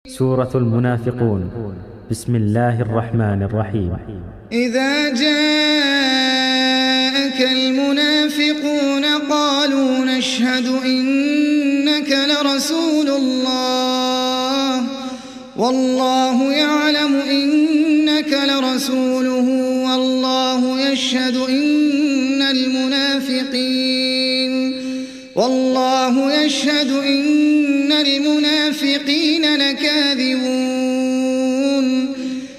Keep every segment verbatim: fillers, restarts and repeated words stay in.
سورة المنافقون. بسم الله الرحمن الرحيم. إذا جاءك المنافقون قالوا نشهد إنك لرسول الله والله يعلم إنك لرسوله والله يشهد إن المنافقين والله يشهد إن المنافقين لكاذبون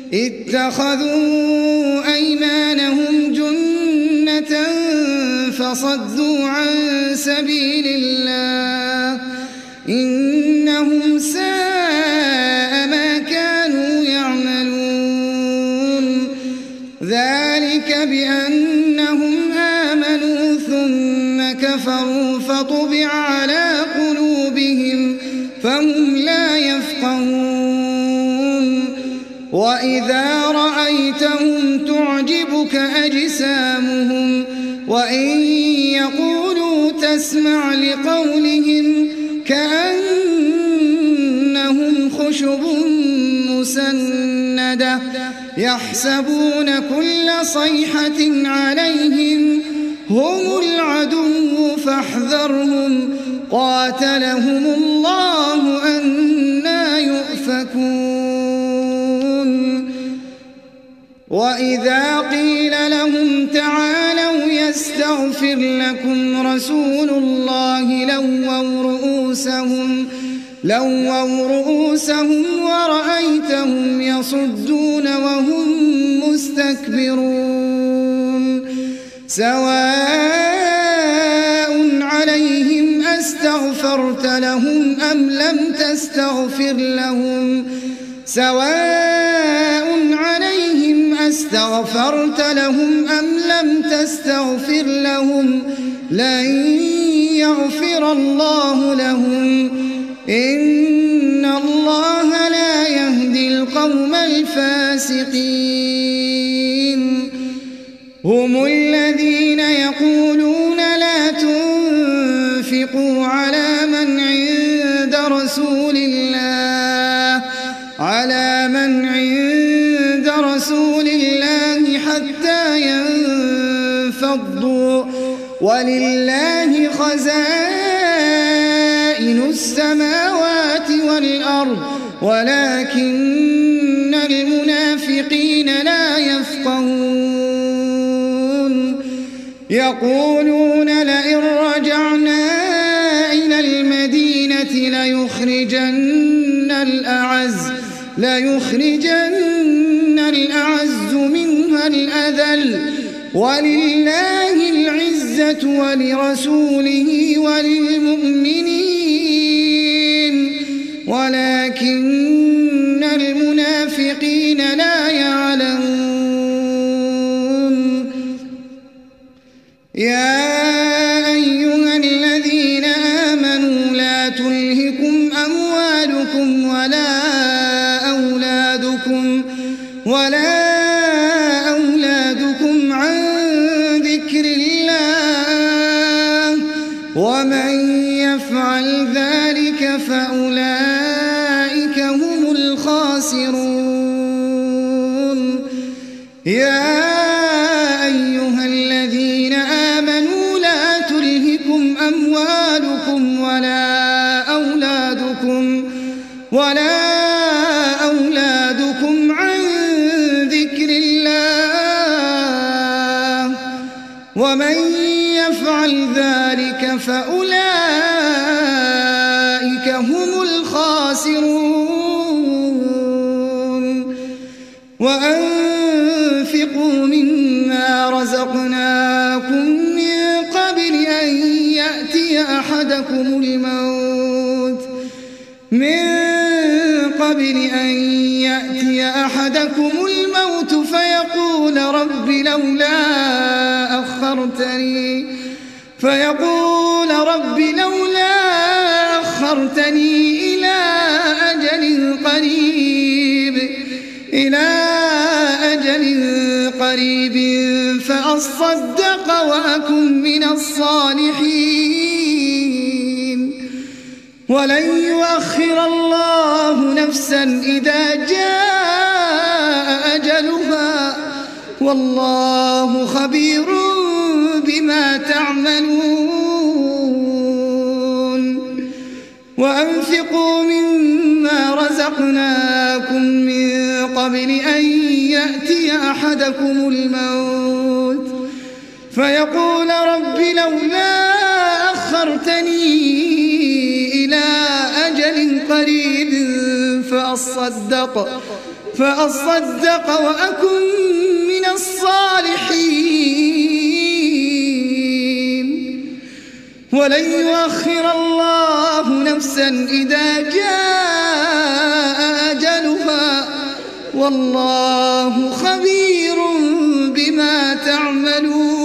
اتخذوا أيمانهم جنة فصدوا عن سبيل الله إنهم ساء ما كانوا يعملون ذلك بأنهم آمنوا ثم كفروا فطبع على قلوبهم فهم لا يفقهون وإذا رأيتهم تعجبك أجسامهم وإن يقولوا تسمع لقولهم كأنهم خشب مسندة يحسبون كل صيحة عليهم هم العدو فاحذرهم قاتلهم الله أنى يؤفكون وإذا قيل لهم تعالوا يستغفر لكم رسول الله لووا رؤوسهم لووا رؤوسهم ورأيتهم يصدون وهم مستكبرون سواء عليهم أستغفرت لهم أم لم تستغفر لهم سواء عليهم أستغفرت لهم أم لم تستغفر لهم لن يغفر الله لهم إن الله لا يهدي القوم الفاسقين هم الذين يقولون لا تنفقوا على من عند رسول الله على من عند رسول الله حتى ينفضوا ولله خزائن السماوات والأرض ولكن المنافقين لا يفقهون يقولون لئن رجعنا إلى المدينة ليخرجن الأعز ليخرجن الأعز منها الأذل ولله العزة ولرسوله وللمؤمنين ولكن المنافقين لا يعلمون يا أيها الذين آمنوا لا تلهكم أموالكم ولا أولادكم ولا أولادكم عن ذكر الله ومن يفعل ذلك فأولئك هم الخاسرون يا أيها الذين آمنوا لا تلهكم أموالكم ولا أولادكم ولا أولادكم عن ذكر الله ومن يفعل ذلك فأولئك هم الخاسرون وأنفقوا مما رزقناكم من قبل أن يأتي أحدكم الموت من قبل أن يأتي أحدكم الموت فيقول رب لولا أخرتني فيقول رب لولا أخرتني إلى أجل قريب إلى أجل قريب فأصدق وأكن من الصالحين ولن يؤخر الله نفسا إذا جاء أجلها والله خبير بما تعملون وأنفقوا مما رزقناكم من قبل أن يأتي أحدكم الموت فيقول رب لولا أخرتني إلى أجل قريب فأصدق, فأصدق وأكن من الصالحين ولن يؤخر الله نفسا إذا جاء أجلها والله خبير بما تعملون.